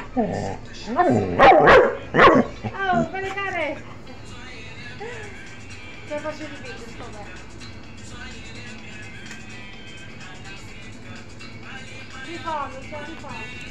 Oh, bene care! Stai facendo il video, sto bene. Rifallo, rifallo.